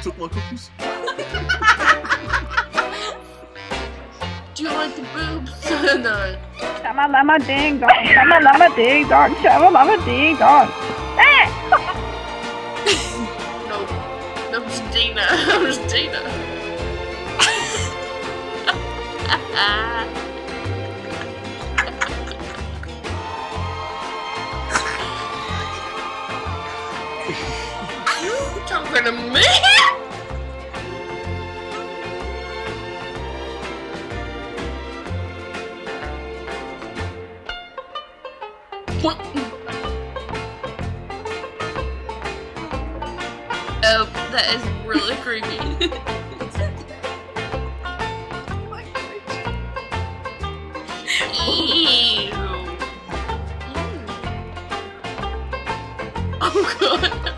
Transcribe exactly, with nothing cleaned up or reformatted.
took my cookies. Do you like the boobs? No. Shama lama ding dong, shama lama ding dong, shama lama ding dong. Eh! No. That was Dina. That was Dina. You talking to me? What? Oh, that is really creepy. Ew. Oh god.